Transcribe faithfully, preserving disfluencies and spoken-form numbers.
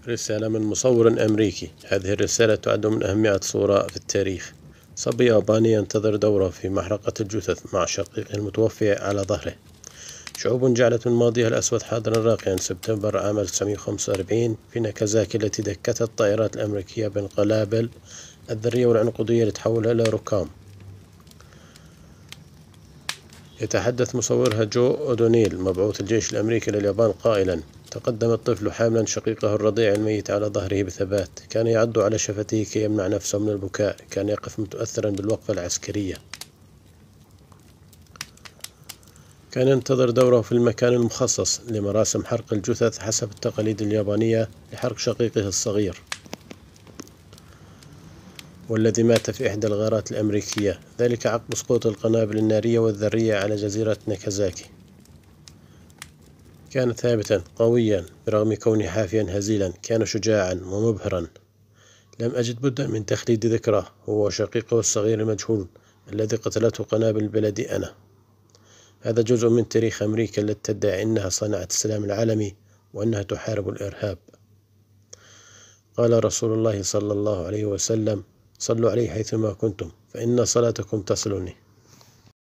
رسالة من مصور أمريكي. هذه الرسالة تعد من أهم مئة صورة في التاريخ. صبي ياباني ينتظر دوره في محرقة الجثث مع شقيقه المتوفي على ظهره. شعوب جعلت من ماضيها الأسود حاضرا راقيا. سبتمبر عام ألف وتسعمائة وخمسة وأربعين في ناكازاكي التي دكتها الطائرات الأمريكية بالقنابل الذرية والعنقودية لتحولها إلى ركام. يتحدث مصورها جو أودونيل مبعوث الجيش الأمريكي لليابان قائلا: تقدم الطفل حاملا شقيقه الرضيع الميت على ظهره بثبات. كان يعض على شفتيه كي يمنع نفسه من البكاء. كان يقف متأثرا بالوقفة العسكرية. كان ينتظر دوره في المكان المخصص لمراسم حرق الجثث حسب التقاليد اليابانية لحرق شقيقه الصغير والذي مات في إحدى الغارات الأمريكية، ذلك عقب سقوط القنابل النارية والذرية على جزيرة ناكازاكي. كان ثابتا قويا برغم كونه حافيا هزيلا. كان شجاعا ومبهرا. لم أجد بدا من تخليد ذكراه هو وشقيقه الصغير المجهول الذي قتلته قنابل بلدي أنا. هذا جزء من تاريخ أمريكا التي تدعي أنها صنعت السلام العالمي وأنها تحارب الإرهاب. قال رسول الله صلى الله عليه وسلم: صلوا عليه حيثما كنتم فإن صلاتكم تصلني.